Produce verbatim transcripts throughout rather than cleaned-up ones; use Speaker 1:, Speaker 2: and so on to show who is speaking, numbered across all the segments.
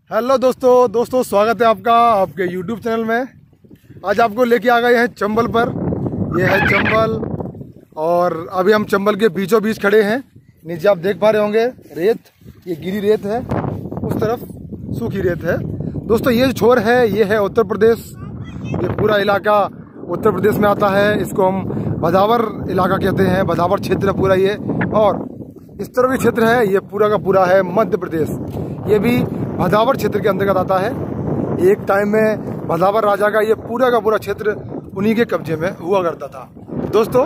Speaker 1: Hello दोस्तों दोस्तों स्वागत है आपका आपके यूट्यूब चैनल में। आज आपको लेके आ गए हैं चंबल पर। ये है चंबल और अभी हम चंबल के बीचों बीच खड़े हैं। नीचे आप देख पा रहे होंगे रेत, ये गिरी रेत है, उस तरफ सूखी रेत है। दोस्तों ये जो छोर है ये है उत्तर प्रदेश। ये पूरा इलाका उत्तर प्रदेश में आता है। इसको हम भदावर इलाका कहते हैं, भदावर क्षेत्र पूरा ये। और इस तरफ भी क्षेत्र है, ये पूरा का पूरा है मध्य प्रदेश। ये भी भदावर क्षेत्र के अंतर्गत आता है। एक टाइम में भदावर राजा का ये पूरा का पूरा क्षेत्र उन्हीं के कब्जे में हुआ करता था। दोस्तों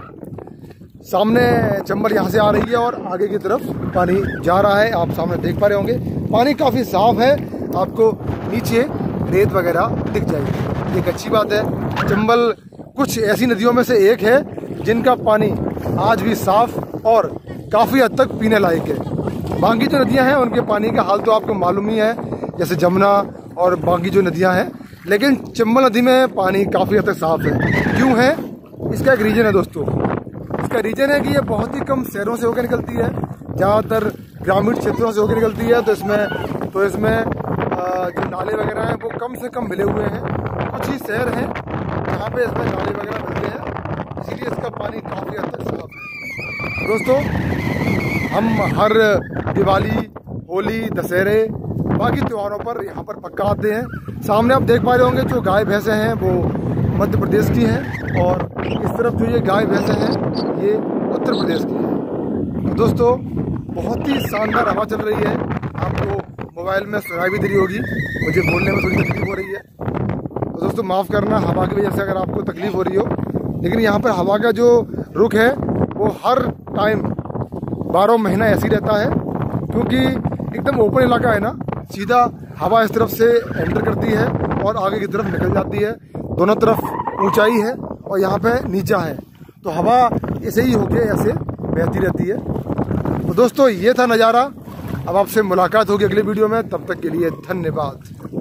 Speaker 1: सामने चंबल यहाँ से आ रही है और आगे की तरफ पानी जा रहा है, आप सामने देख पा रहे होंगे। पानी काफ़ी साफ है, आपको नीचे रेत वगैरह दिख जाएगी, एक अच्छी बात है। चंबल कुछ ऐसी नदियों में से एक है जिनका पानी आज भी साफ और काफ़ी हद तक पीने लायक है। बाकी जो नदियां हैं उनके पानी का हाल तो आपको मालूम ही है, जैसे जमुना और बाकी जो नदियां हैं। लेकिन चंबल नदी में पानी काफ़ी हद तक साफ है। क्यों है? इसका एक रीज़न है दोस्तों। इसका रीज़न है कि ये बहुत ही कम शहरों से होकर निकलती है, ज़्यादातर ग्रामीण क्षेत्रों से होकर निकलती है। तो इसमें तो इसमें जो नाले वगैरह हैं वो कम से कम मिले हुए हैं। कुछ ही शहर हैं जहाँ पे इसमें नाले वगैरह मिलते हैं, इसीलिए इसका पानी काफ़ी हद तक साफ है। दोस्तों हम हर दिवाली, होली, दशहरे, बाकी त्योहारों पर यहाँ पर पक्का आते हैं। सामने आप देख पा रहे होंगे जो गाय भैंसें हैं वो मध्य प्रदेश की हैं और इस तरफ जो ये गाय भैंसें हैं ये उत्तर प्रदेश की हैं। तो दोस्तों बहुत ही शानदार हवा चल रही है। आपको मोबाइल में सुनाई भी दे रही होगी, मुझे बोलने में थोड़ी तकलीफ हो रही है, तो दोस्तों माफ़ करना हवा की वजह से अगर आपको तकलीफ हो रही हो। लेकिन यहाँ पर हवा का जो रुख है वो हर टाइम बारह महीना ऐसी रहता है, क्योंकि एकदम ओपन इलाका है ना। सीधा हवा इस तरफ से एंटर करती है और आगे की तरफ निकल जाती है। दोनों तरफ ऊंचाई है और यहाँ पे नीचा है, तो हवा ऐसे ही होके ऐसे बहती रहती है। तो दोस्तों ये था नज़ारा। अब आपसे मुलाकात होगी अगले वीडियो में, तब तक के लिए धन्यवाद।